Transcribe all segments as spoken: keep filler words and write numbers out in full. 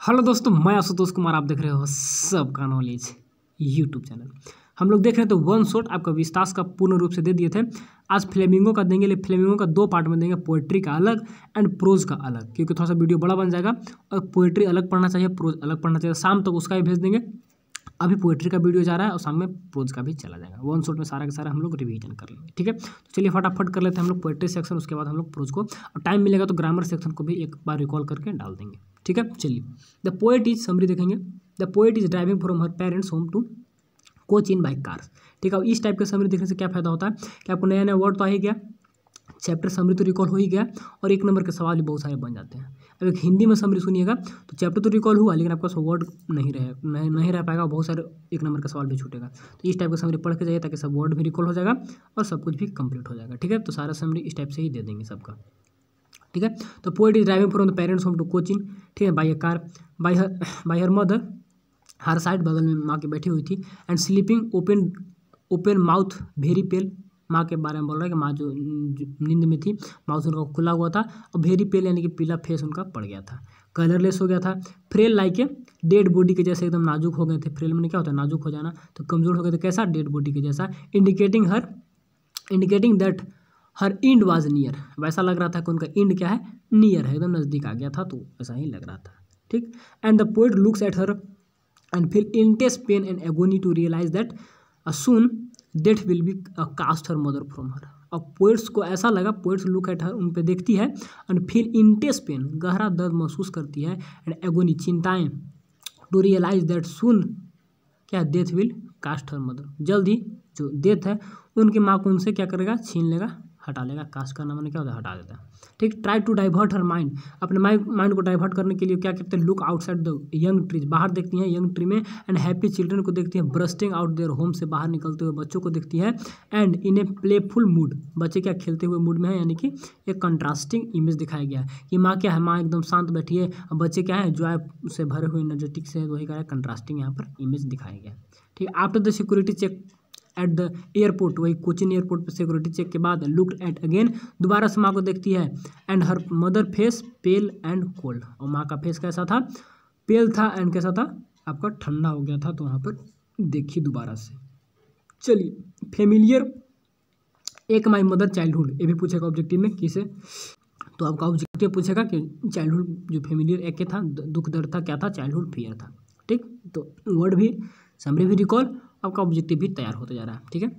Hello दोस्तों, मैं आशुतोष कुमार। आप देख रहे हो सबका नॉलेज यूट्यूब चैनल। हम लोग देख रहे हैं तो वन शॉट आपका विस्तास का पूर्ण रूप से दे दिए थे। आज फ्लेमिंगो का देंगे, लेकिन फ्लेमिंगो का दो पार्ट में देंगे, पोएट्री का अलग एंड प्रोज का अलग, क्योंकि थोड़ा सा वीडियो बड़ा बन जाएगा और पोएट्री अलग पढ़ना चाहिए, प्रोज अलग पढ़ना चाहिए। शाम तक उसका ही भेज देंगे। अभी पोएट्री का वीडियो जा रहा है और शाम में प्रोज का भी चला जाएगा। वन शॉट में सारा का सारा हम लोग रिवीजन कर लेंगे, ठीक है। तो चलिए फटाफट कर लेते हैं हम लोग पोएट्री सेक्शन, उसके बाद हम लोग प्रोज को, और टाइम मिलेगा तो ग्रामर सेक्शन को भी एक बार रिकॉल करके डाल देंगे, ठीक है। चलिए, द पोएट इज समरी देखेंगे। The poet is driving from her parents home to Cochin by cars, ठीक है। इस टाइप के समरी देखने से क्या फायदा होता है कि आपको नया नया वर्ड तो आ ही गया, चैप्टर समरी तो रिकॉल हो ही गया, और एक नंबर के सवाल भी बहुत सारे बन जाते हैं। अब एक हिंदी में समरी सुनिएगा तो चैप्टर तो रिकॉल हुआ, लेकिन आपका सब वर्ड नहीं रहे नहीं, नहीं रह पाएगा, बहुत सारे एक नंबर का सवाल भी छूटेगा। तो इस टाइप का समरी पढ़ के जाइए ताकि सब वर्ड भी रिकॉल हो जाएगा और सब कुछ भी कंप्लीट हो जाएगा, ठीक है। तो सारा समरी इस टाइप से ही दे देंगे सबका, ठीक है। तो poet is driving from the parents home to coaching, ठीक है, by a car, by her by her mother, her side बगल में माँ के बैठी हुई थी, and sleeping open open mouth very pale. माँ के बारे में बोल रहा है कि माँ जो, जो नींद में थी, माउथ उनका खुला हुआ था और वेरी पेल यानी कि पीला फेस उनका पड़ गया था, कलरलेस हो गया था, frail like a dead body के जैसे एकदम नाजुक हो गए थे। फ्रेल में क्या होता है, नाजुक हो जाना, तो कमजोर हो गए थे, कैसा, डेड बॉडी के जैसा। Indicating her indicating that her end was near, वैसा लग रहा था कि उनका इंड क्या है, नियर है, एकदम नज़दीक आ गया था, तो ऐसा ही लग रहा था, ठीक। And the poet looks at her and feel intense pain and agony to realise that soon death will be cast her mother from her. और पोएट्स को ऐसा लगा, पोएट्स लुक एट हर, उन पे देखती है, एंड फील इंटेंस पेन, गहरा दर्द महसूस करती है, एंड एगोनी, चिंताएं, टू रियलाइज दैट सून क्या, death will cast her mother, जल्द ही जो डेथ है उनकी माँ को उनसे क्या करेगा, छीन लेगा, हटा लेगा। कास्ट करना मैंने क्या होता है, हटा देता है, ठीक। Try to divert her mind, अपने माइंड माइंड को डाइवर्ट करने के लिए क्या करते हैं, look outside the young trees, बाहर देखती हैं यंग ट्री में, एंड हैप्पी चिल्ड्रन को देखती हैं ब्रस्टिंग आउट देयर होम, से बाहर निकलते हुए बच्चों को देखती है, and in a playful mood, बच्चे क्या खेलते हुए मूड में है, यानी कि एक कंट्रास्टिंग इमेज दिखाया गया है कि माँ क्या है, माँ एकदम शांत बैठी है और बच्चे क्या है, जॉय से भरे हुए एनर्जेटिक से, वही क्या है, कंट्रास्टिंग यहाँ पर इमेज दिखाया गया, ठीक। After the security check at the airport, वही कोचिन एयरपोर्ट पर सिक्योरिटी चेक के बाद लुक्ड एट अगेन, दोबारा से माँ को देखती है, and her mother face pale and cold, और माँ का फेस कैसा था, पेल था, एंड कैसा था, आपका ठंडा हो गया था। तो वहाँ पर देखी दोबारा से। चलिए, फेमिलियर एक माई मदर चाइल्डहुड, ये भी पूछेगा ऑब्जेक्टिव में किसे, तो आपका ऑब्जेक्टिव पूछेगा कि चाइल्डहुड जो फेमिलियर एक के था, दुख दर्द था, क्या था, चाइल्डहुड फियर था, ठीक। तो वर्ड भी, समरी भी रिकॉल, आपका ऑब्जेक्टिव भी तैयार होता जा रहा है, ठीक है।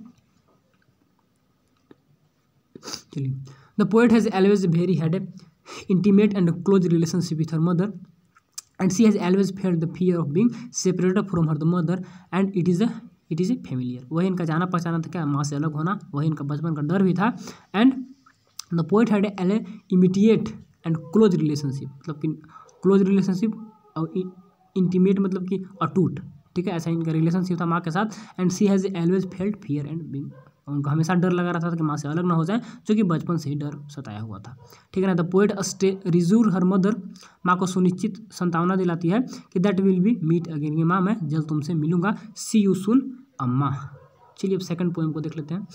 चलिए, the poet has always very had a intimate and close relationship with her mother, and she has always felt the fear of being separated from her the mother, and it is a it is a familiar, वही इनका जाना पहचाना था क्या, माँ से अलग होना, वही इनका बचपन का डर भी था। And the poet had a immediate and close relationship, मतलब कि क्लोज रिलेशनशिप और इंटीमेट मतलब कि अटूट, ठीक है, ऐसा इनका रिलेशनशिप था माँ के साथ। And she has always felt fear and being, उनको हमेशा डर लगा रहता था कि माँ से अलग ना हो जाए, जो कि बचपन से ही डर सताया हुआ था, ठीक है ना। The poet stay reassure her mother, माँ को सुनिश्चित संतावना दिलाती है कि that will be meet again, ये माँ मैं जल्द तुमसे मिलूंगा, सी यू सुन अम्मा। चलिए अब सेकंड पोएम को देख लेते हैं।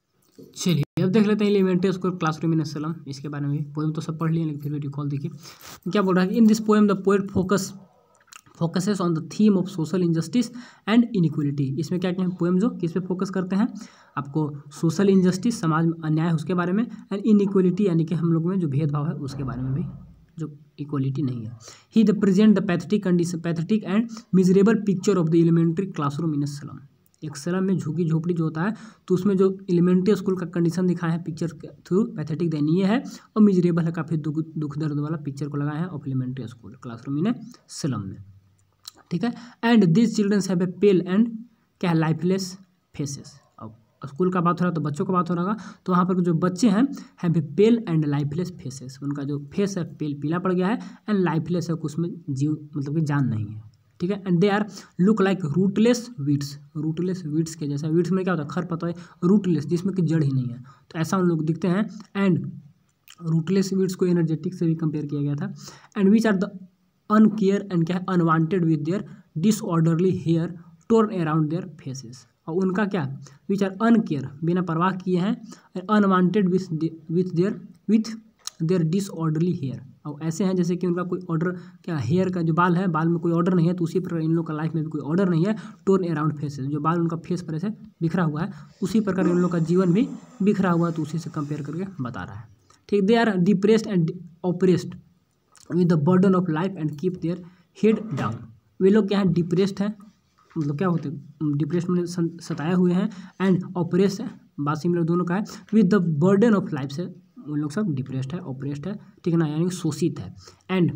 चलिए अब देख लेते हैं एलिमेंट्री स्कूल क्लासरूम इन सलम, इसके बारे में भी। पोएम तो सब पढ़ लिए, लेकिन फिर भी रिकॉल देखिए क्या बोल रहा है। In this poem the poet focus focuses on the theme of social injustice and inequality, इसमें क्या क्या है, पोएम जो किस पे फोकस करते हैं, आपको सोशल इंजस्टिस, समाज में अन्याय है उसके बारे में, एंड इनइक्वलिटी यानी कि हम लोग में जो भेदभाव है उसके बारे में भी, जो इक्वलिटी नहीं है। He the present the pathetic condition pathetic and miserable picture of the elementary classroom in slum, एक सलम में झुकी झोपड़ी जो होता है, तो उसमें जो एलिमेंट्री स्कूल का कंडीशन दिखाया है पिक्चर के थ्रू, पैथेटिक दयनीय है, और मिजरेबल है, काफ़ी दुख दुख दर्द वाला पिक्चर को लगाया है of elementary school classroom in slum में, ठीक है। And this childrens have a pale and क्या है, लाइफलेस फेसेस। अब स्कूल का बात हो रहा है तो बच्चों का बात हो रहा होगा, तो वहाँ पर जो बच्चे हैं have a pale and lifeless faces, उनका जो फेस है पेल पीला पड़ गया है, एंड लाइफलेस है, उसमें जीव मतलब कि जान नहीं है, ठीक है। And they are look like rootless weeds, rootless weeds के जैसा, वीड्स में क्या होता है, खरपतवार, रूटलेस जिसमें कि जड़ ही नहीं है, तो ऐसा उन लोग दिखते हैं। एंड रूटलेस वीड्स को एनर्जेटिक से भी कंपेयर किया गया था। And which are the uncare and क्या है, unwanted with their disorderly hair torn around their faces, और उनका क्या, विच आर अनकेयर, बिना परवाह किए हैं, unwanted with with their with their disorderly hair, और ऐसे हैं जैसे कि उनका कोई ऑर्डर, क्या हेयर का जो बाल है, बाल में कोई ऑर्डर नहीं है, तो उसी प्रकार इन लोग का लाइफ में भी कोई ऑर्डर नहीं है। टोर्न अराउंड फेसेस, जो बाल उनका फेस पर ऐसे बिखरा हुआ है, उसी प्रकार इन लोग का जीवन भी बिखरा हुआ है, तो उसी से कंपेयर करके बता रहा है। ठीक, they are depressed and oppressed with the burden of life and keep their head down. वे लोग क्या है, डिप्रेस्ड है, मतलब क्या होते हैं, डिप्रेस्ड में सताए हुए हैं, एंड ऑप्रेस्ड है, बात सिमिलर दोनों का है, with the burden of life से उन लोग सब डिप्रेस्ड है, ऑप्रेस्ड है, ठीक है ना, यानी शोषित है। And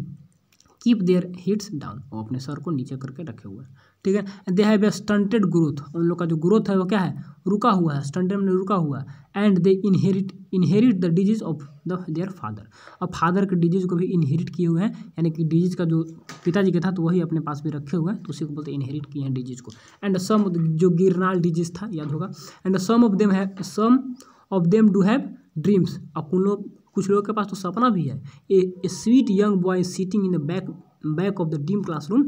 keep their heads down, वो अपने सर को नीचे करके रखे हुए हैं, ठीक है। They have a stunted growth, उन लोग का जो ग्रोथ है वो क्या है, रुका हुआ है, स्टंटेड में रुका हुआ है। And they inherit inherit the disease of the their father, अब फादर के डिजीज को भी इनहेरिट किए हुए हैं, यानी कि डिजीज का जो पिताजी का था तो वही अपने पास भी रखे हुए हैं, तो उसी को बोलते हैं इनहेरिट किए हैं डिजीज को। एंड सम जो गिरनाल डिजीज था, याद होगा। एंड सम ऑफ देम है some of them do have dreams, अब उन लोग कुछ लोगों के पास तो सपना भी है। A sweet young boy sitting in the back back of the dim classroom,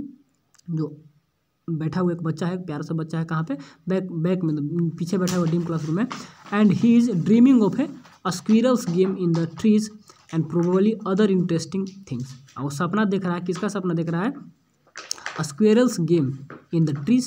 जो बैठा हुआ एक बच्चा है, प्यारा सा बच्चा है, कहाँ पे, बैक बैक में, पीछे बैठा हुआ डीम क्लासरूम में। And he is dreaming of a squirrel's game in the trees and probably other interesting things, और सपना देख रहा है, किसका सपना देख रहा है, squirrel's game in the trees,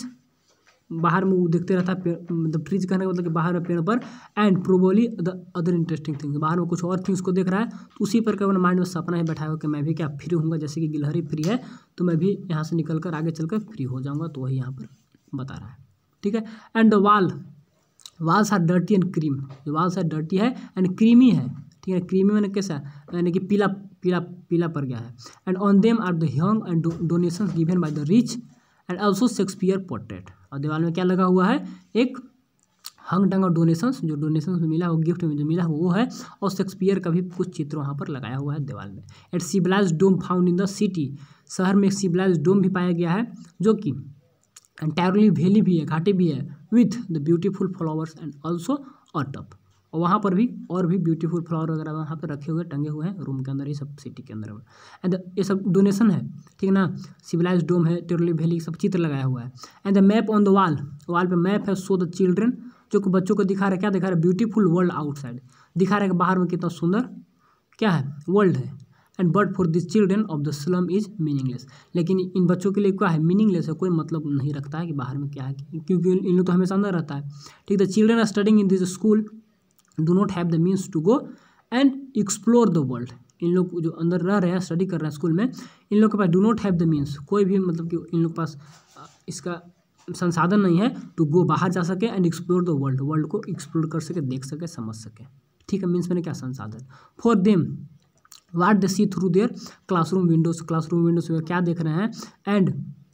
बाहर में वो देखते रहता है पेड़, मतलब ट्रीज कहने का मतलब कि बाहर में पेड़ पर, and probably the other interesting things, बाहर में कुछ और थिंग्स को देख रहा है, तो उसी पर अपने माइंड में सपना ही बैठा हुआ कि मैं भी क्या फ्री होऊंगा, जैसे कि गिलहरी फ्री है तो मैं भी यहाँ से निकल कर आगे चलकर फ्री हो जाऊंगा, तो वही यहाँ पर बता रहा है, ठीक है। And the wall walls are dirty and cream, जो वाल्स आर डर्टी है एंड क्रीमी है, ठीक है, क्रीमी मैंने कैसा, यानी कि पीला पीला पीला पड़ गया है। And on them are the hung and donations given by the rich and also Shakespeare portrait, और दीवार में क्या लगा हुआ है, एक हंग टंग और डोनेशंस, जो डोनेशंस में मिला हो, गिफ्ट में जो मिला हो वो है, और शेक्सपियर का भी कुछ चित्र वहाँ पर लगाया हुआ है दीवार में। At civilise dome found in the city, शहर में एक सिविलाइज डोम भी पाया गया है, जो कि एंटायरली वैली भी है, घाटी भी है, with the beautiful flowers and also a tub, और वहाँ पर भी और भी ब्यूटीफुल फ्लावर वगैरह वहाँ पर रखे हुए टंगे हुए हैं रूम के अंदर ही, सब सिटी के अंदर। एंड ये सब डोनेशन है, ठीक है ना, सिविलाइज डोम है, टेरली वैली, सब चित्र लगाया हुआ है। And the map on the wall, wall पे मैप है, सो द चिल्ड्रन, जो कि बच्चों को दिखा रहा है, क्या दिखा रहा है, ब्यूटीफुल वर्ल्ड आउटसाइड, दिखा रहा है कि बाहर में कितना सुंदर क्या है, वर्ल्ड है। And but for this children of the slum is meaningless, लेकिन इन बच्चों के लिए क्या है, मीनिंगलेस है, कोई मतलब नहीं रखता है कि बाहर में क्या है, क्योंकि इन लोग तो हमेशा अंदर रहता है, ठीक है। The children are studying in this school do not have the means to go and explore the world, इन लोग जो अंदर रह रहे हैं, स्टडी कर रहे हैं स्कूल में, इन लोग के पास do not have the means, कोई भी मतलब कि इन लोग के पास इसका संसाधन नहीं है, टू गो, बाहर जा सके, and explore the world, world को एक्सप्लोर कर सके, देख सके, समझ सके, ठीक है। मीन्स मैंने क्या, संसाधन। For them what they see through their classroom windows, classroom windows में क्या देख रहे हैं, and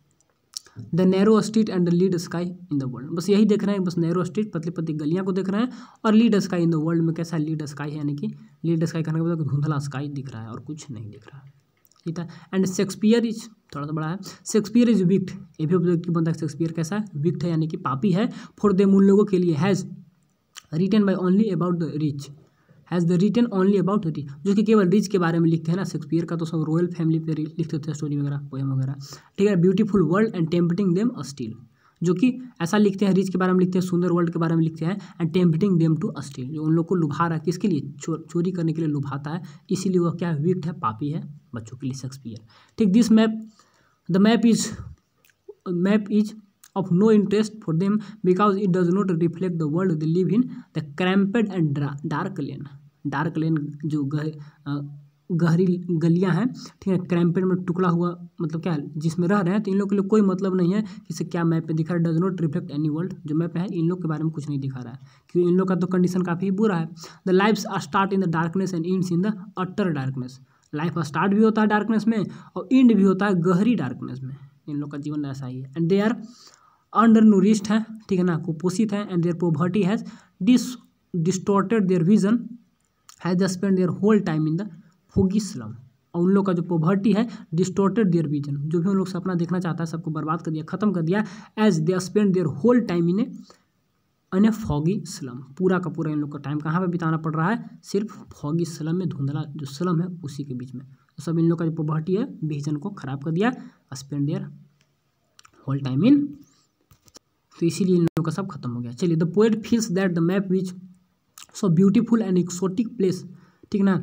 the narrow street and the lead sky in the world, बस यही देख रहे हैं, बस नैरो स्ट्रीट, पतली पतली गलियां को देख रहे हैं, और lead sky in the world में कैसा लीड स्काई है, यानी कि लीड स्काई कहने का मतलब धुंधला स्काई दिख रहा है और कुछ नहीं दिख रहा है, ठीक है। एंड शेक्सपियर इज, थोड़ा सा बड़ा है, शेक्सपियर इज विक्ट, ये भी ऑब्जेक्टिव बनता है, शेक्सपियर कैसा है, विक्ट है, यानी कि पापी है। फॉर देम, उन लोगों के लिए, has written by only about the rich, has the written only about rich, जो कि केवल रिच के बारे में लिखते हैं ना, शेक्सपियर का तो सब रॉयल फैमिली पे लिखते थे स्टोरी वगैरह, पोएम वगैरह, ठीक है। Beautiful world and tempting them steal, जो कि ऐसा लिखते हैं, रिच के बारे में लिखते हैं, सुंदर वर्ल्ड के बारे में लिखते हैं, and tempting them to steal, जो उन लोग को लुभा रहा है, किसके लिए, चो, चोरी करने के लिए लुभाता है, इसीलिए वह क्या है, विक्ट है, पापी है बच्चों के लिए शेक्सपियर, ठीक। This map the map is map is of no interest for them because it does not reflect the world they live in, the cramped and dark lane, dark lane जो गह गहरी गलियां हैं, ठीक है, क्रैम्पेड में टुकड़ा हुआ मतलब क्या है, जिसमें रह रहे हैं, तो इन लोग के लिए कोई मतलब नहीं है कि इसे क्या मैप पे दिखा रहा है, does not reflect any world, जो मैप है इन लोग के बारे में कुछ नहीं दिखा रहा है, क्योंकि इन लोग का तो कंडीशन काफ़ी बुरा है। The life's are start in the darkness and ends in the utter darkness, life start भी होता है डार्कनेस में और इंड भी होता है गहरी डार्कनेस में, इन लोग का जीवन ऐसा ही है। And they are under nourished है, ठीक है ना, कुपोषित है, and their poverty has dis distorted their vision, has the spend their whole time in the foggy slum, और उन लोग का जो पॉवर्टी है डिस्टॉर्टेड देयर विजन, जो भी उन लोग सपना देखना चाहता है सबको बर्बाद कर दिया, खत्म कर दिया, as they spend their whole time in a in a foggy slum, पूरा का पूरा इन लोग का टाइम कहाँ पे बिताना पड़ रहा है, सिर्फ फॉगी स्लम में, धुंधला जो स्लम है उसी के बीच में, तो सब इन लोग का जो पॉवर्टी है विजन को खराब कर दिया, spend their whole time in, तो इसीलिए इन लोगों का सब खत्म हो गया। चलिए, the poet feels that the map which so beautiful and exotic place, ठीक ना,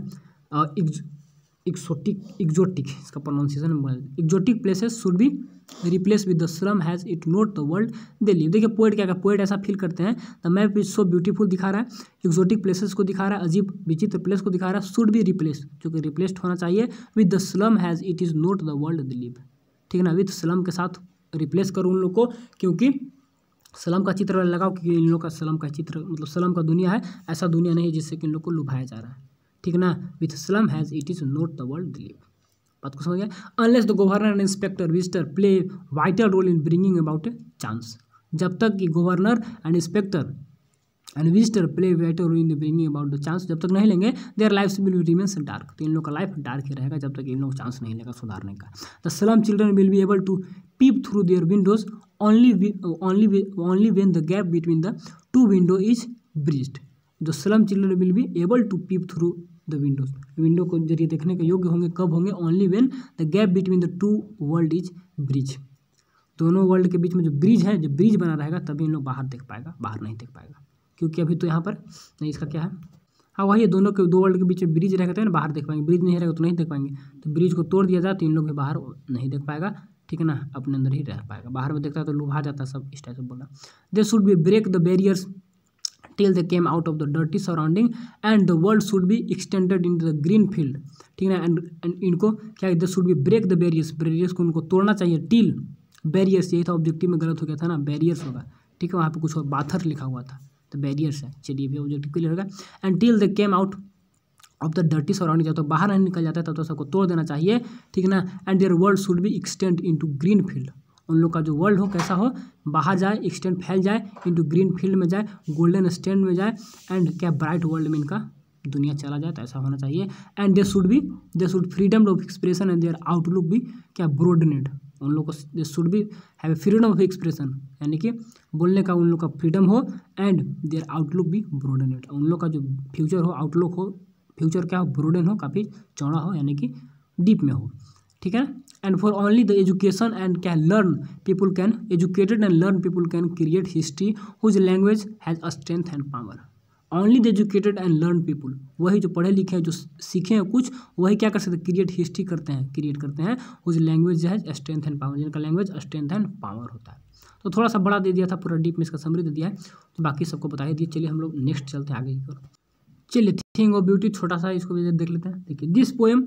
एक्सोटिक एक्जोटिक इसका pronunciation exotic places should be replace with the slum has it not the world they live. देखिए पोएट क्या क्या poet ऐसा feel करते हैं, the map is so beautiful दिखा रहा है, एक्जोटिक प्लेसेस को दिखा रहा है, अजीब विचित्र प्लेस को दिखा रहा है, शुड बी रिप्लेस जो कि रिप्लेस्ड होना चाहिए with the slum has it is not the world they live. ठीक है ना, विद स्लम के साथ रिप्लेस करो उन लोग को, क्योंकि स्लम का चित्र लगाओ, क्योंकि इन लोग का स्लम का चित्र मतलब स्लम का दुनिया है, ऐसा दुनिया नहीं है जिससे कि इन लोग को लुभाया जा रहा है। ठीक है ना, with slum has it is not the world they live. बात को समझ गया। Unless the governor and inspector visitor play vital role in bringing about a chance. जब तक कि governor and inspector and visitor play vital role in bringing about the chance, जब तक नहीं लेंगे their life will remains dark, तो इन लोग का लाइफ डार्क ही रहेगा जब तक इन लोग चांस नहीं लेगा सुधारने का। The slum children will be able to peep through their windows only only only when the gap between the two window is bridged. The slum children will be able to peep through the windows, window को जरिए देखने के योग्य होंगे कब होंगे, only when the gap between the two world is bridge, दोनों world के बीच में जो ब्रिज है, जो ब्रिज बना रहेगा तभी इन लोग बाहर देख पाएगा, बाहर नहीं देख पाएगा, क्योंकि अभी तो यहाँ पर नहीं, इसका क्या है, हाँ वही दोनों के दो वर्ल्ड के बीच में ब्रिज रहेगा तो ना बाहर देख पाएंगे, ब्रिज नहीं रहेगा तो नहीं देख पाएंगे, तो ब्रिज को तोड़ दिया जाए तो इन लोग भी बाहर नहीं देख पाएगा। ठीक है ना, अपने अंदर ही रह पाएगा, बाहर में देखता है तो लुभा जाता है, सब इस टाइप से बोला। They should be break the barriers till they came out of the dirty surrounding and the world should be extended into the green field। ठीक है ना, एंड एंड इनको क्या, they should be break the barriers, barriers को उनको तोड़ना चाहिए, till barriers, यही था ऑब्जेक्टिव में गलत हो गया था ना, बैरियर्स होगा। ठीक है, वहाँ पे कुछ और बाथर लिखा हुआ था तो बैरियर्स है, चलिए भी ऑब्जेक्टिव क्लियर होगा। And till they came out of the dirty surrounding, जब तो बाहर नहीं निकल जाता है तब तो सबको तोड़ देना चाहिए। ठीक है ना, and their world should be extend into green field, उन लोग का जो वर्ल्ड हो कैसा हो, बाहर जाए, एक्सटेंड फैल जाए, इनटू ग्रीन फील्ड में जाए, गोल्डन स्टैंड में जाए, एंड क्या ब्राइट वर्ल्ड में इनका दुनिया चला जाए, तो ऐसा होना चाहिए। And they should be they should freedom of expression and their outlook भी क्या ब्रॉडनेड, उन लोग को they should be have freedom of expression, यानी कि बोलने का उन लोग का फ्रीडम हो, एंड देयर आउटलुक भी ब्रॉडनेड, उन लोग का जो फ्यूचर हो, आउटलुक हो, फ्यूचर क्या हो, ब्रोडन हो, काफ़ी चौड़ा हो, यानी कि डीप में हो। ठीक है, and for only the education and can learn people can educated and learn people can create history whose language has a strength and power. Only the educated and learn people, वही जो पढ़े लिखे हैं, जो सीखे हैं कुछ, वही क्या कर सकते हैं, क्रिएट हिस्ट्री करते हैं, क्रिएट करते हैं, हुज लैंग्वेज जो है स्ट्रेंथ एंड पावर, जिनका लैंग्वेज स्ट्रेंथ एंड पावर होता है। तो थोड़ा सा बड़ा दे दिया था, पूरा डीप में इसका समरी दे दिया है, तो बाकी सबको बता ही दिए। चलिए हम लोग नेक्स्ट चलते हैं आगे की ओर। चलिए थिंग ऑफ ब्यूटी छोटा सा इसको भी देख लेते हैं। देखिए this poem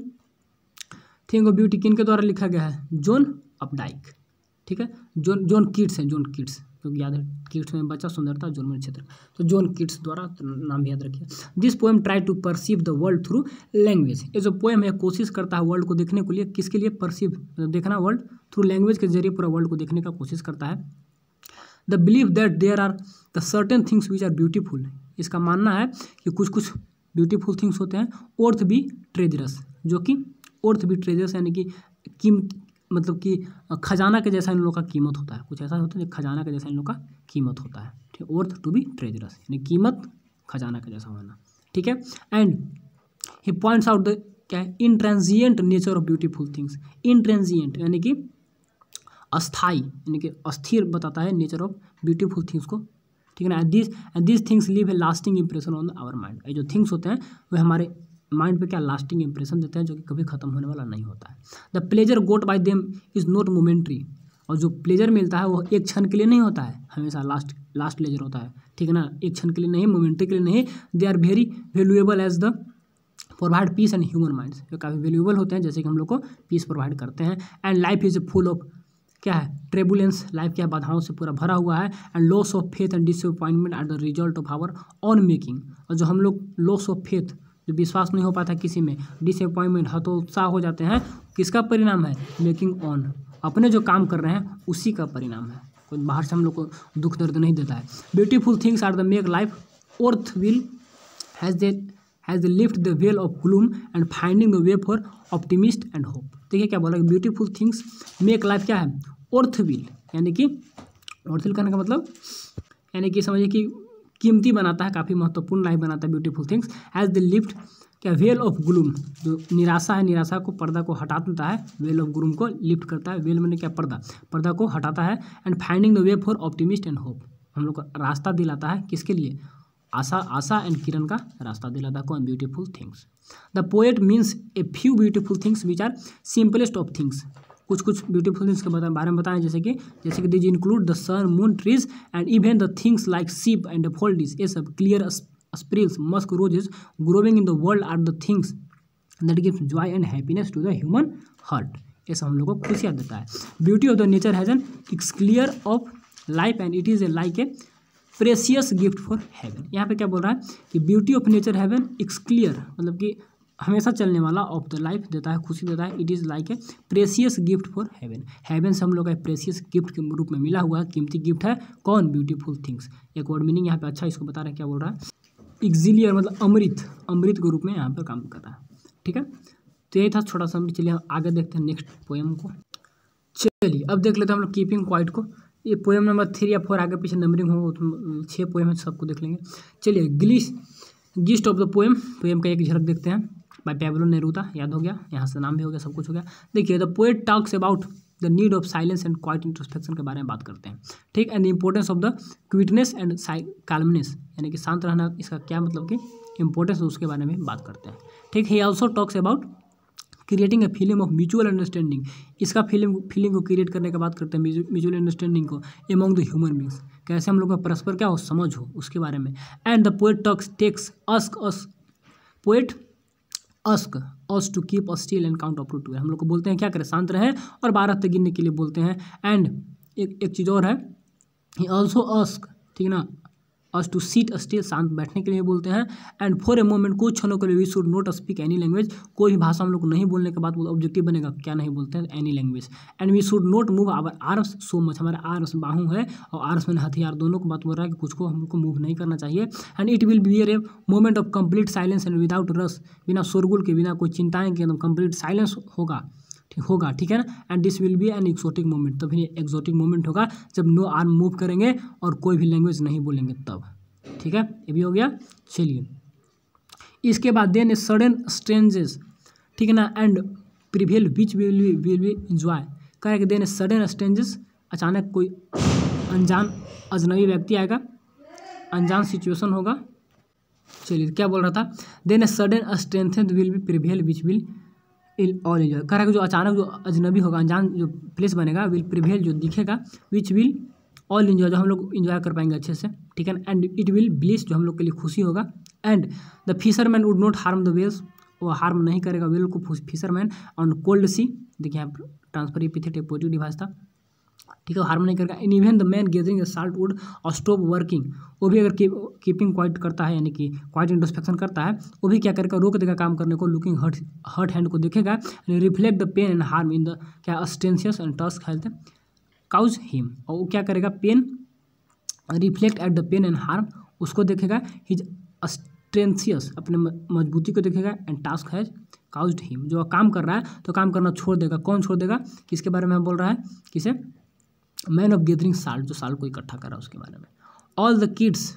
thing of beauty किन के द्वारा लिखा गया है, जॉन अपडाइक। ठीक है, जॉन जॉन कीट्स है, जॉन कीट्स, क्योंकि याद है कीट्स में बच्चा सुंदरता, जॉन में क्षेत्र, तो जॉन कीट्स द्वारा नाम भी याद रखिए। This poem try to perceive the world through language, ये जो पोएम है कोशिश करता है वर्ल्ड को देखने के लिए, किसके लिए, परसीव मतलब देखना, वर्ल्ड थ्रू लैंग्वेज के जरिए पूरा वर्ल्ड को देखने का कोशिश करता है। The believe that there are the certain things which are beautiful, इसका मानना है कि कुछ कुछ ब्यूटीफुल थिंग्स होते हैं, अर्थ भी ट्रेजरस, जो कि अर्थ भी ट्रेजरस यानी कि कीम मतलब कि खजाना के जैसा इन लोग का कीमत होता है, कुछ ऐसा होता है खजाना के जैसा इन लोग का कीमत होता है। ठीक है, अर्थ टू बी ट्रेजरस यानी कीमत खजाना के जैसा होना। ठीक है, and he points out the क्या है, intransient nature of beautiful things, intransient यानी कि अस्थाई यानी कि अस्थिर बताता है नेचर ऑफ ब्यूटीफुल थिंग्स को। ठीक है ना, this and this things leave a lasting impression on our mind, ये जो थिंग्स होते हैं वे हमारे माइंड पे क्या लास्टिंग इंप्रेशन देते हैं, जो कि कभी खत्म होने वाला नहीं होता है। The pleasure got by them is not momentary, और जो प्लेजर मिलता है वो एक क्षण के लिए नहीं होता है, हमेशा लास्ट लास्ट प्लेजर होता है। ठीक है ना, एक क्षण के लिए नहीं, मोमेंट्री के लिए नहीं, they are very valuable as the provide peace and human minds, जो काफ़ी वैल्यूएबल होते हैं जैसे कि हम लोग को पीस प्रोवाइड करते हैं। And life is full of क्या है, ट्रेबुलेंस, लाइफ क्या बाधाओं से पूरा भरा हुआ है। And loss of faith and disappointment are the result of our own making, और जो हम लोग लॉस ऑफ फेथ, जो विश्वास नहीं हो पाता किसी में, डिसअपॉइंटमेंट हतोत्साह हो जाते हैं, किसका परिणाम है, मेकिंग ऑन, अपने जो काम कर रहे हैं उसी का परिणाम है, कोई बाहर से हम लोग को दुख दर्द नहीं देता है। Beautiful things are the make life worthwhile has they has the lift the veil of gloom and finding the way for optimist and hope. देखिए क्या बोला, ब्यूटीफुल थिंग्स मेक लाइफ क्या है, अर्थ विल यानी कि earth will करने का मतलब यानी कि समझिए कि कीमती बनाता है, काफ़ी महत्वपूर्ण लाइफ बनाता है beautiful things. Has the lift क्या, वेल ऑफ ग्लूम, जो निराशा है, निराशा को, पर्दा को हटा देता है, वेल ऑफ ग्लूम को लिफ्ट करता है, वेल मैंने क्या, पर्दा, पर्दा को हटाता है। And finding the way for optimist and hope, हम लोग को रास्ता दिलाता है, किसके लिए, आशा आशा एंड किरण का रास्ता दिलाता है कौन? Beautiful things. The poet means a few beautiful things which are simplest of things. कुछ कुछ ब्यूटीफुल थिंग्स के बारे में बताएं, जैसे कि जैसे कि this include the sun, moon, trees and even the things like sheep and फोल्डिस। ये सब clear rills, musk, roses growing in the world are the things that gives joy and happiness to the human heart. ये सब हम लोग को खुशियाँ देता है। Beauty of the nature has an elixir of life and it is a like a precious gift for heaven. यहाँ पे क्या बोल रहा है कि beauty of nature heaven elixir, मतलब कि हमेशा चलने वाला, ऑफ द लाइफ देता है, खुशी देता है। It is like a precious gift for heaven. Heaven से हम लोग का प्रेसियस गिफ्ट के रूप में मिला हुआ है, कीमती गिफ्ट है कौन? Beautiful things. एक वर्ड मीनिंग यहाँ पे अच्छा इसको बता रहे हैं, क्या बोल रहा है? एक्सिलियर मतलब अमृत, अमृत के रूप में यहाँ पर काम कर रहा है। ठीक है, तो यही था छोटा सा। चलिए हम आगे देखते हैं नेक्स्ट पोएम को। चलिए अब देख लेते हैं हम लोग कीपिंग क्वाइट को। ये पोएम नंबर थ्री या फोर, आगे पीछे नंबरिंग हो तो छः पोएम है, सबको देख लेंगे। चलिए ग्लिस gist of the poem, poem का एक झलक देखते हैं। बाय पैब्लो नेरूदा, याद हो गया, यहाँ से नाम भी हो गया, सब कुछ हो गया। देखिए the poet talks about the need of silence and quiet introspection के बारे में बात करते हैं। ठीक, and the importance of the quietness and calmness, यानी कि शांत रहना, इसका क्या मतलब कि इंपॉर्टेंस है, उसके बारे में बात करते हैं। ठीक, he also talks about creating a feeling of mutual understanding. इसका फीलिंग फीलिंग को क्रिएट करने का बात करते हैं, म्यूचुअल अंडरस्टैंडिंग को एमॉन्ग द ह्यूमन बींग्स, कैसे हम लोग का परस्पर क्या हो, समझ हो, उसके बारे में। And the poet talks takes ask us poet ask us to keep a still and count up to two. हम लोग को बोलते हैं क्या करें, शांत रहे और बारह तक गिनने के लिए बोलते हैं। एंड एक एक चीज़ और है, ही ऑल्सो अस्क, ठीक ना, अस टू सीट स्टिल, शांत बैठने के लिए बोलते हैं। एंड फॉर ए मोमेंट, कुछ क्षणों के लिए, we should not speak any language, कोई भी भाषा हम लोग नहीं बोलने के बाद ऑब्जेक्टिव बनेगा, क्या नहीं बोलते हैं, any language. And we should not move our arms so much, हमारे आर्म्स बाहू है और आर्म्स में हथियार, दोनों को बात बोल रहा है कि कुछ को हमको मूव नहीं करना चाहिए। And it will be a moment of complete silence and without rush, बिना शोरगुल के, बिना कोई चिंताएं के, एकदम कंप्लीट साइलेंस होगा, ठीक होगा, ठीक है ना। And this will be an exotic moment, तब ये एक्सोटिक मोमेंट होगा जब नो आर्म मूव करेंगे और कोई भी लैंग्वेज नहीं बोलेंगे तब। ठीक है, ये भी हो गया। चलिए इसके बाद देन सडन स्ट्रेंजेस, ठीक है ना, and prevail which will be will be enjoy, correct. Then sudden strangeness, अचानक कोई अनजान अजनबी व्यक्ति आएगा, अनजान सिचुएशन होगा। चलिए क्या बोल रहा था, then sudden strength will be prevail which will all enjoy, correct. जो अचानक जो अजनबी होगा, अनजान जो प्लेस बनेगा, विल प्रिवेल जो दिखेगा, विच विल ऑल इंजॉय, जो हम लोग इंजॉय कर पाएंगे अच्छे से, ठीक है। एंड इट विल ब्लिस, जो हम लोग के लिए खुशी होगा। And the fisherman would not harm the whales, वो हार्म नहीं करेगा वेल को, फिशरमैन। ऑन कोल्ड सी, देखिए यहाँ ट्रांसफर इपिथेट पॉजिटिव डिवाइस था, ठीक है, हार्म नहीं करेगा। In even the man gathering a salt would stop working, वो भी अगर कीपिंग क्वाइट करता है, यानी कि क्वाइट इंट्रोस्पेक्शन करता है, वो भी क्या करेगा, रोक देगा काम करने को। लुकिंग हर्ट हर्ट हैंड को देखेगा, reflect the pain and harm in the क्या ostentatious and task health cause him, और वो क्या करेगा, pain reflect at the pain and harm, उसको देखेगा। हिज अस्टेंशियस, अपने मजबूती को देखेगा। And task has caused him, जो काम कर रहा है तो काम करना छोड़ देगा। कौन छोड़ देगा, किसके बारे में हम बोल रहा है, किसे, मैन ऑफ गैदरिंग साल्ट, जो साल्ट को इकट्ठा कर रहा है उसके बारे में। All the kids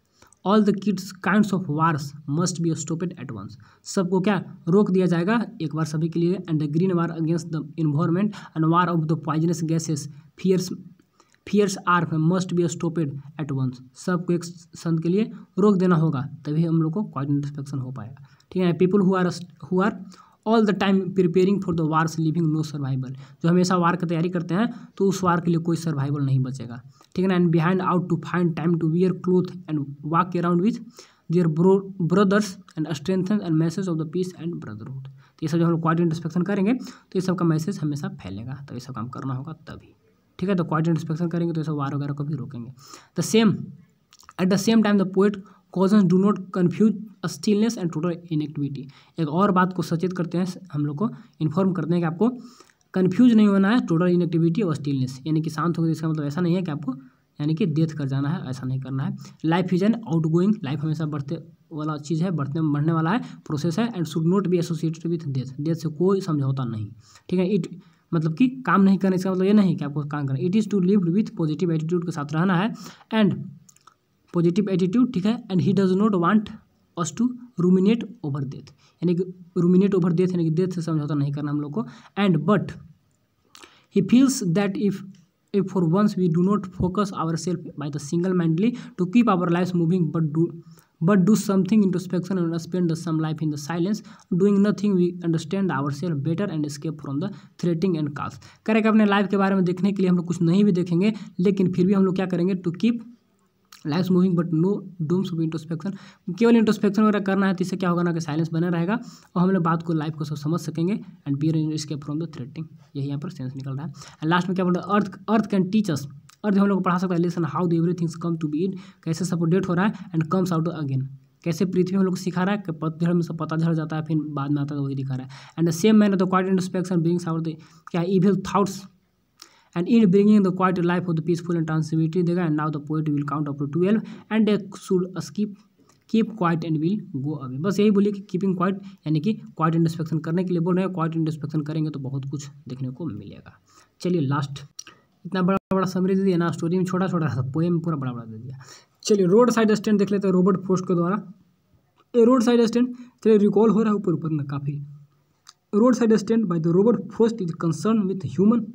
all the kids kinds of wars must be stopped at once, सबको क्या रोक दिया जाएगा एक बार सभी के लिए। And the green war against the environment and war of the poisonous gases fierce fierce are must be stopped at once, सबको एक संत के लिए रोक देना होगा, तभी हम लोग को क्वाइट इंट्रोस्पेक्शन हो पाएगा। ठीक है, people who are who are all the time preparing for the wars living no survival, जो हमेशा वार की तैयारी करते हैं तो उस वार के लिए कोई सर्वाइवल नहीं बचेगा। ठीक है ना। And behind out to find time to wear cloth and walk around with their brothers and strengthen and message of the peace and brotherhood. तो ये सब जब हम लोग क्वाइट इंट्रोस्पेक्शन करेंगे तो ये सब का मैसेज हमेशा फैलेगा, तो ये सब काम करना होगा तभी। ठीक है, तो क्वाइट इंट्रोस्पेक्शन करेंगे तो ये सब वार वगैरह को भी रोकेंगे। The same at the same time the poet cautions do not confuse stillness and total inactivity, एक और बात को सचेत करते हैं, हम लोग को इन्फॉर्म करते हैं कि आपको कन्फ्यूज नहीं होना है टोटल इनएक्टिविटी और स्टिलनेस, यानी कि शांत होकर, इसका मतलब ऐसा नहीं है कि आपको यानी कि डेथ कर जाना है, ऐसा नहीं करना है। Life is an outgoing, life हमेशा बढ़ते वाला चीज़ है, बढ़ते बढ़ने वाला है, प्रोसेस है। And should not be associated with death, death से कोई समझौता नहीं। ठीक है, इट मतलब कि काम नहीं करने, इसका मतलब ये नहीं कि आपको काम करना, it is to live with positive attitude के साथ रहना है। एंड पॉजिटिव एटीट्यूड, ठीक है। And he does not want us to ruminate over death, यानी कि रूमिनेट ओवर डेथ यानी कि डेथ से समझौता नहीं करना हम लोग को। And but he feels that if if for once we do not focus our self by the single mindly to keep our life moving but do but do something introspection and spend the some life in the silence. Doing nothing we understand ourselves better and escape from the threatening and chaos. करें अपने life के बारे में देखने के लिए हम लोग कुछ नहीं भी देखेंगे, लेकिन फिर भी हम लोग क्या करेंगे, to keep life moving but no dooms of introspection. केवल इंट्रोस्पेक्शन वगैरह करना है तो इससे क्या होगा ना कि साइलेंस बना रहेगा और हम लोग बात को लाइफ को सब समझ सकेंगे. And be escape from the threatening, यही यहाँ पर सेंस निकल रहा है. एंड लास्ट में क्या बोल रहा है, अर्थ अर्थ कैन टीच अस. अर्थ हम लोग को पढ़ा सकता है lesson how the everythings come to be in, कैसे सब अपडेट हो रहा है एंड कम्स आउट अगेन. कैसे पृथ्वी हम लोग को सिखा रहा है कि पतझड़ में सब पता झड़ जाता है फिर बाद में आता है, वही दिखा रहा है. And the same man the quiet introspection brings out the क्या evil thoughts and in bringing the quiet life of the peaceful and tranquility देगा. and now the poet will count up to twelve and they should skip keep quiet and will go away. बस यही बोलिए कि keeping quiet यानी कि quite introspection करने के लिए बोल रहे हैं. क्वाइट इंट्रोस्पेक्शन करेंगे तो बहुत कुछ देखने को मिलेगा. चलिए लास्ट, इतना बड़ा बड़ा समरी दे दिया ना, स्टोरी में छोटा छोटा सा, पोएम पूरा बड़ा बड़ा दे दिया. चलिए रोड साइड स्टैंड देख लेते हैं रॉबर्ट फ्रॉस्ट के द्वारा. ए रोड साइड स्टैंड चलिए रिकॉल हो रहा है ऊपर ऊपर ना काफ़ी. Roadside stand by the Robert Frost is concern with human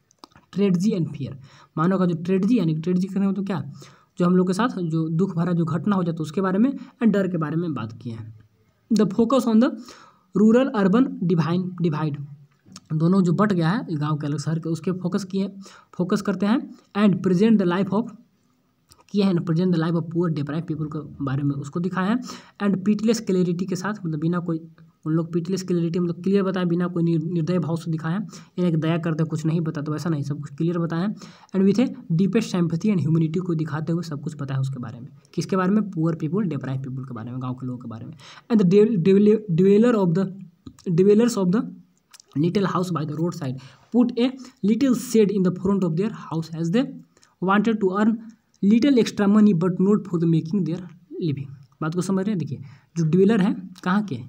tragedy and fear. मानव का जो ट्रेडजी यानी ट्रेडजी करने में तो क्या, जो हम लोग के साथ जो दुख भरा जो घटना हो जाता है उसके बारे में एंड डर के बारे में बात किए हैं. The focus on the rural urban divine divide, दोनों जो बट गया है गांव के अलग शहर के, उसके फोकस किए फोकस करते हैं. And present the life of किया है ना, present the life of poor deprive people के बारे में उसको दिखाया है. एंड पीटलेस क्लियरिटी के साथ, मतलब बिना कोई उन लोग पीटलेस क्लियरिटी मतलब क्लियर बताया, बिना कोई निर्दय भाव से दिखाया. यानी कि दया करते कुछ नहीं बताया तो वैसा नहीं, सब कुछ क्लियर बताया. And with a deepest sympathy and humanity को दिखाते हुए सब कुछ पता है उसके बारे में. किसके बारे में, पुअर पीपल डिप्राइव पीपल के बारे में, गाँव के लोगों के बारे में. And the dweller of the dwellers of the little house by the roadside put a little shed in the front of their house as they wanted to earn little extra money but not for the making their living. बात को समझ रहे हैं. देखिए जो डिवेलर है कहाँ के,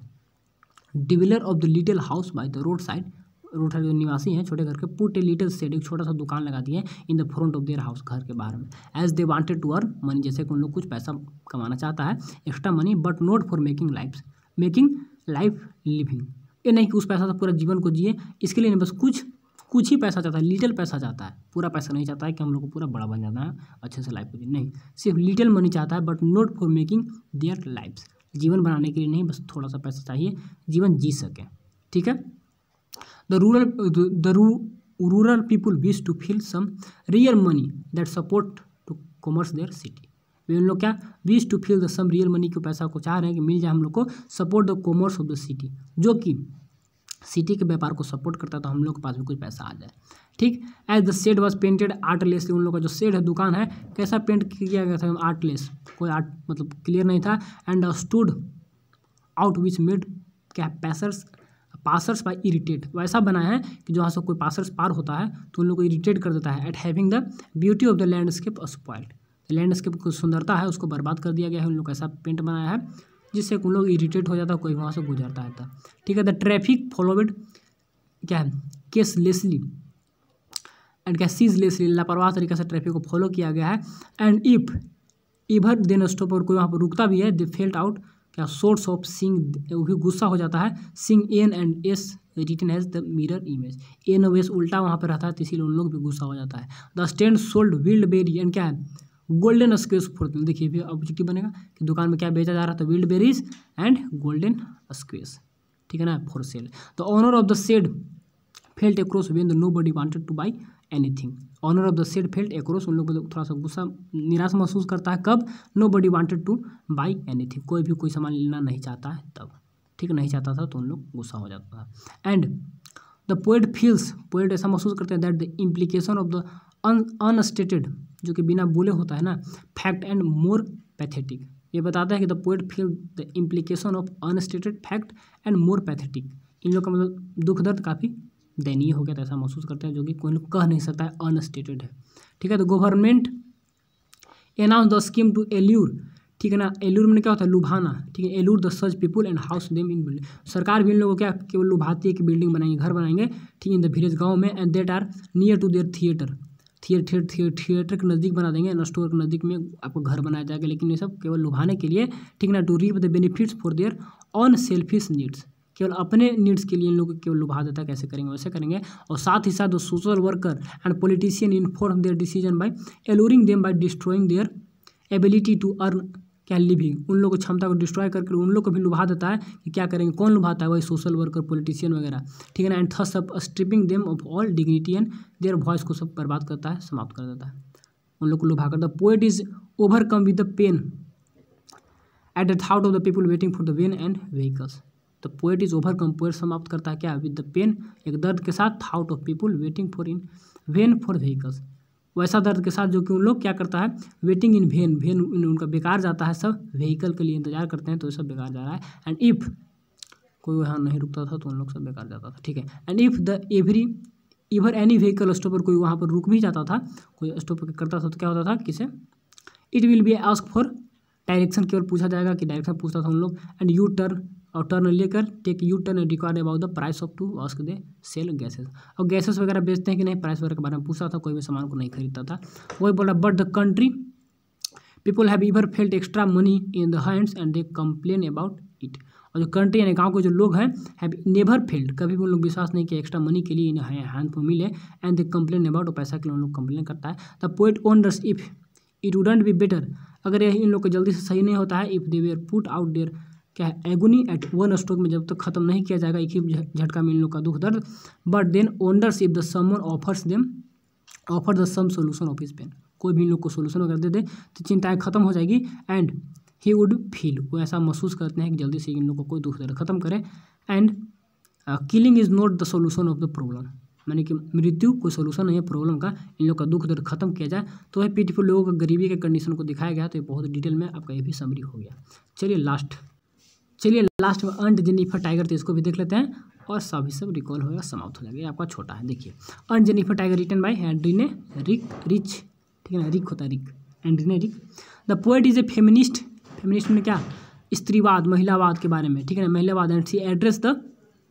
dweller of the little house by the roadside, roadside जो निवासी हैं छोटे घर के, पुट ए लिटिल शेड एक छोटा सा दुकान लगा दिए in the front of their house, घर के बाहर में. As they wanted to earn money, जैसे कि उन लोग कुछ पैसा कमाना चाहता है extra money, but not for making life making life living. ये नहीं कि उस पैसा से पूरा जीवन को जिए, इसके लिए नहीं, बस कुछ कुछ ही पैसा चाहता है, लिटिल पैसा चाहता है. पूरा पैसा नहीं चाहता है कि हम लोग को पूरा बड़ा बन जाना है अच्छे से लाइफ को जी, नहीं, सिर्फ लिटिल मनी चाहता है but not for making their lifes, जीवन बनाने के लिए नहीं, बस थोड़ा सा पैसा चाहिए जीवन जी सके. ठीक है. The rural the rural people wish to feel some real money that support to commerce their city. वे उन लोग क्या wish to feel the some real money के पैसा को चाह रहे हैं कि मिल जाए हम लोग को, support the commerce of the city, जो कि सिटी के व्यापार को सपोर्ट करता है तो हम लोग के पास भी कुछ पैसा आ जाए. ठीक. As the shed was painted artlessly, उन लोग का जो शेड है दुकान है कैसा पेंट किया गया था, आर्टलेस, कोई आर्ट मतलब क्लियर नहीं था. And stood out which made क्या पैसर्स पासर्स बाय इरिटेट, वैसा बनाया है कि जो वहाँ से कोई पासर्स पार होता है तो उन लोग को इरिटेट कर देता है. At having the beauty of the landscape spoiled, landscape की सुंदरता है उसको बर्बाद कर दिया गया है. उन लोग ऐसा पेंट बनाया है जिससे उन लोग इरिटेट हो जाता है, कोई वहाँ से गुजरता है. ठीक है. द ट्रैफिक फॉलोवेड क्या है केसलेसली एंड क्या सीजलेसली, लापरवाह तरीके से ट्रैफिक को फॉलो किया गया है. And if ever then stop, और कोई वहाँ पर रुकता भी है, दे फेल्ट आउट क्या सोर्स ऑफ सिंग, वो भी गुस्सा हो जाता है. सिंग N and S written as the mirror image, N और एस उल्टा वहाँ पर रहता है तो इसीलिए उन लोग भी गुस्सा हो जाता है. The stand sold wild berry and क्या है गोल्डन स्क्वेस फॉर, देखिए फिर ऑब्जेक्टिव बनेगा कि दुकान में क्या बेचा जा रहा था, wild berries and golden squash. ठीक है ना, for sale. The owner of the shed felt across when the nobody wanted to buy anything. Owner of the shed felt across, उन लोग थोड़ा सा गुस्सा निराश महसूस करता है कब, nobody wanted to buy anything, कोई भी कोई सामान लेना नहीं चाहता है तब. ठीक, नहीं चाहता था तो उन लोग गुस्सा हो जाता था. And the poet feels, poet ऐसा महसूस करते हैं that the implication of the unstated, जो कि बिना बोले होता है ना, फैक्ट एंड मोर पैथेटिक, ये बताता है कि the poet feel the implication of unstated fact and more pathetic. इन लोग का मतलब दुख दर्द काफ़ी दयनीय हो गया था, ऐसा महसूस करते हैं, जो कि कोई लोग कह नहीं सकता है, अनस्टेटेड है. ठीक है. तो government announce the scheme to allure, ठीक है ना, एल्यूर में क्या होता है लुभाना. ठीक है. Allure the such people and house them in building, सरकार भी इन लोगों को क्या केवल लुभाती है कि बिल्डिंग बनाएंगे, घर बनाएंगे. ठीक है. इन द विलेज, गाँव में. And that are near to their theatre, theatre theatre के नज़दीक बना देंगे, एंड स्टोर के नज़दीक में आपको घर बनाया जाएगा. लेकिन ये सब केवल लुभाने के लिए. ठीक ना. To reap the benefits for their own selfish needs, केवल अपने नीड्स के लिए इन लोगों को केवल लुभा देता है. कैसे करेंगे वैसे करेंगे. और साथ ही साथ social worker and politician inform their decision by alluring them by destroying their ability to earn क्या लिविंग, उन लोगों की क्षमता को डिस्ट्रॉय करके उन लोग को भी लुभा देता है कि क्या करेंगे, कौन लुभाता है, वही सोशल वर्कर, पॉलिटिशियन वगैरह, ठीक है ना। And thus up stripping them of all dignity and their voice को सब बर्बाद करता है, समाप्त कर देता है, उन लोग को लुभा कर। The poet is overcome with the pain at the thought of the people waiting for the vain and vehicles. The poet is overcome, poet समाप्त करता है क्या, विद द पेन, एक दर्द के साथ, thought of people waiting for in vain for vehicles, वैसा दर्द के साथ जो कि उन लोग क्या करता है, वेटिंग इन वेन, वेन उनका बेकार जाता है, सब व्हीकल के लिए इंतजार करते हैं तो ये सब बेकार जा रहा है। एंड इफ़ कोई वहाँ नहीं रुकता था तो उन लोग सब बेकार जाता था, ठीक है। And if the every ever any vehicle stop पर कोई वहाँ पर रुक भी जाता था, कोई स्टॉप करता था तो क्या होता था, किसे, it will be ask for direction, केवल पूछा जाएगा कि डायरेक्शन पूछता था उन लोग। एंड यू टर्न, और टर्न लेकर take you turn and require about the price of to ask they sell gases, और गैसेस वगैरह बेचते हैं कि नहीं, प्राइस वगैरह के बारे में पूछता था, कोई भी सामान को नहीं खरीदता था, वही बोला। But the country people have ever felt extra money in the hands and they complain about it, और जो कंट्री यानी गाँव के जो लोग हैं, हैव नेवर फेल्ड, कभी भी उन लोग विश्वास नहीं किया एक्स्ट्रा मनी के लिए इन हैंड पर मिले, एंड दे कंप्लेन अबाउट, और पैसा के लिए उन लोग कंप्लेन करता है। The poet wonders if it wouldn't be better, अगर यह इन लोग को जल्दी से सही नहीं होता है, if they were put out there क्या है, एगोनी एट वन स्ट्रोक में, जब तक तो खत्म नहीं किया जाएगा एक ही झटका में इन लोग का दुख दर्द। But then wonders if the someone offers them offer the some solution of his pain, कोई भी इन लोग को सोल्यूशन वगैरह दे दे तो चिंताएं खत्म हो जाएगी। एंड ही वुड फील, वो ऐसा महसूस करते हैं कि जल्दी से इन लोग को कोई दुख दर्द खत्म करे। And killing is not the solution of the problem, यानी कि मृत्यु कोई सोल्यूशन नहीं है प्रॉब्लम का, इन लोग का दुख दर्द खत्म किया जाए। तो वह पीटीफुल लोगों का गरीबी के कंडीशन को दिखाया गया, तो ये बहुत डिटेल में आपका ये भी समरी हो गया। चलिए लास्ट चलिए लास्ट में अर्न्ड जेनिफर टाइगर, तो इसको भी देख लेते हैं और सभी सब रिकॉल होगा, समाप्त हो जाएगा। ये आपका छोटा है, देखिए aunt Jennifer tiger written by Adrienne Rick Rich, ठीक है ना, रिक होता है Rick, Adrienne Rick. The poet is a feminist, feminist में क्या, स्त्रीवाद, महिलावाद के बारे में, ठीक है ना, महिलावाद। And she address the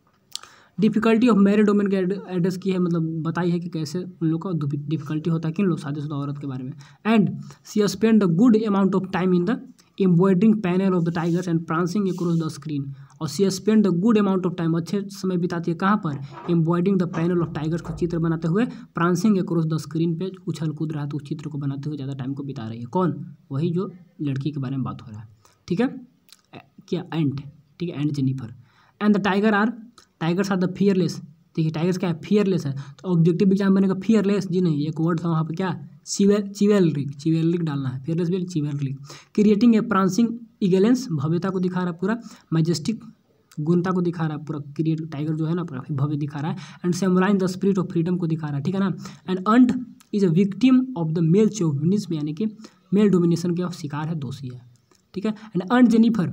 difficulty of married women के एड्रेस की है, मतलब बताई है कि कैसे उन लोग का डिफिकल्टी होता है किन लोग, शादीशुदा औरत के बारे में। And she spend the good amount of time in the embroidering panel of the tigers and prancing across the screen, और she spend the good amount of time, अच्छे समय बिताती है कहाँ पर, embroidering the panel of tigers को चित्र बनाते हुए, प्रांसिंग अक्रॉस द स्क्रीन पे उछल कूद रहा है तो उस चित्र को बनाते हुए ज़्यादा टाइम को बिता रही है। कौन, वही जो लड़की के बारे में बात हो रहा है, ठीक है, क्या, एंट, ठीक है, and Jennifer. And the tiger are tigers are the fearless, देखिए टाइगर्स क्या है, फियरलेस है, तो ऑब्जेक्टिव एग्जाम बनेगा फियरलेस, जी नहीं, एक वर्ड था वहाँ पर क्या, चिवेल चिवेलरिक, चिवेलरिक डालना है, फियरलेस भी चिवेलरिक। क्रिएटिंग ए प्रांसिंग इगेलेंस, भव्यता को दिखा रहा है पूरा, मैजेस्टिक गुणता को दिखा रहा है पूरा, क्रिएट टाइगर जो है ना पूरा भव्य दिखा रहा है। And symbolize the spirit of freedom को दिखा रहा है, ठीक है ना। And aunt is a victim of the male chauvinism, यानी कि मेल डोमिनेशन के शिकार है, दोषी है, ठीक है। And aunt Jennifer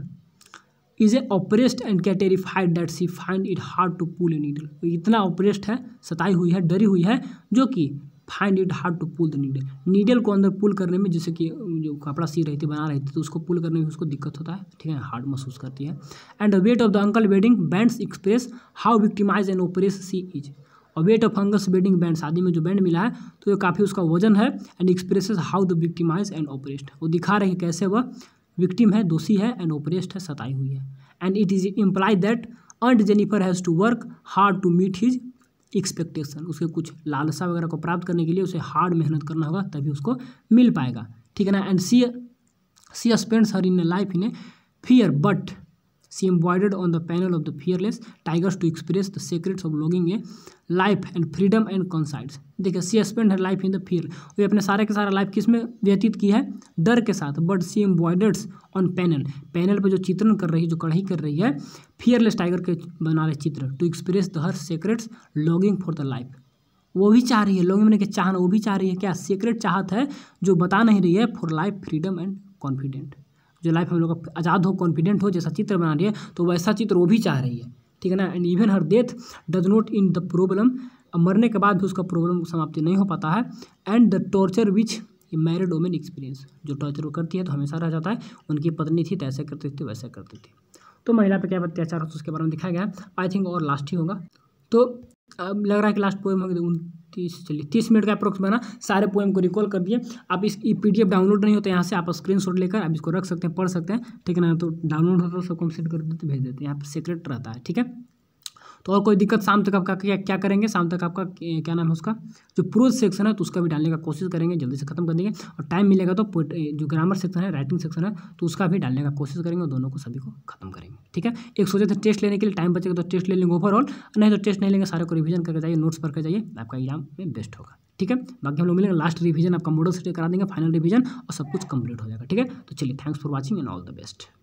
is a oppressed and क्या terrified that she find it hard to pull a needle, इतना ऑपरेस्ड है, सताई हुई है, डरी हुई है, जो कि find it hard to pull the needle, needle को अंदर पुल करने में, जैसे कि जो कपड़ा सी रही थी, बना रही थी, तो उसको पुल करने में उसको दिक्कत होता है, ठीक है, हार्ड महसूस करती है। And the weight of the uncle wedding bands express how victimize and oppress she is, और weight of uncles wedding band, शादी में जो बैंड मिला है तो ये काफ़ी उसका वजन है। And expresses how the victimize and oppressed, वो दिखा रही है कैसे वह विक्टिम है, दोषी है, एंड ओपरेस्ड है, सताई हुई है। And it is imply that aunt Jennifer has to work hard to meet his expectation, उसके कुछ लालसा वगैरह को प्राप्त करने के लिए उसे हार्ड मेहनत करना होगा तभी उसको मिल पाएगा, ठीक है ना। And she she spends her in life in a fear but she embroidered on the panel of the fearless tigers to express the secrets of longing a life and freedom and कॉन्साइड्स। देखिए she spend her life in the fear, वो अपने सारे के सारा life किस में व्यतीत की है, डर के साथ। But she embroiders on panel, panel पे जो चित्रण कर रही है, जो कढ़ाई कर रही है, फियरलेस टाइगर के बना रहे चित्र, to express the her secrets longing for the life, वो भी चाह रही है, लॉगिंग मैंने क्या चाहना, वो भी चाह रही है क्या, सीक्रेट चाहत है जो बता नहीं रही है, for life freedom and confident, जो लाइफ हम लोग का आज़ाद हो, कॉन्फिडेंट हो, जैसा चित्र बना रही है तो वैसा चित्र वो भी चाह रही है, ठीक है ना। And even her death does not in the problem, अब मरने के बाद भी उसका प्रॉब्लम समाप्ति नहीं हो पाता है। And the torture which married women experience, जो टॉर्चर वो करती है तो हमेशा रह जाता है, उनकी पत्नी थी तो ऐसे करती थी वैसे करती थी, तो महिला पे क्या अत्याचार होता है उसके बारे में दिखाया गया। आई थिंक और लास्ट ही होगा, तो अब लग रहा है कि लास्ट पोएम होगी उनतीस, चलिए तीस मिनट का अप्रोक्स बना, सारे पोएम को रिकॉल कर दिए। आप इस पीडीएफ डाउनलोड नहीं होते, यहाँ से आप स्क्रीनशॉट लेकर आप इसको रख सकते हैं, पढ़ सकते हैं, ठीक है ना। तो डाउनलोड होता है सबको हम सेंड कर देते, भेज देते हैं, यहाँ पर सीक्रेट रहता है, ठीक है। तो और कोई दिक्कत शाम तक आपका क्या क्या करेंगे, शाम तक आपका क्या नाम है उसका जो प्रोज सेक्शन है तो उसका भी डालने का कोशिश करेंगे, जल्दी से खत्म कर देंगे। और टाइम मिलेगा तो जो ग्रामर सेक्शन है, राइटिंग सेक्शन है, तो उसका भी डालने का कोशिश करेंगे और दोनों को सभी को खत्म करेंगे। ठीक है, एक सोचे थे टेस्ट लेने के लिए टाइम बचेगा तो टेस्ट ले लेंगे ओवरऑल, नहीं तो टेस्ट नहीं लेंगे, सारे को रिवीजन करके जाइए, नोट्स पढ़ के जाइए, आपका एग्जाम में बेस्ट होगा। ठीक है, बाकी हम लोग मिलेंगे लास्ट रिवीजन, आपका मॉडल सेट करा देंगे, फाइनल रिवीजन और सब कुछ कंप्लीट हो जाएगा। ठीक है, तो चलिए thanks for watching and all the best.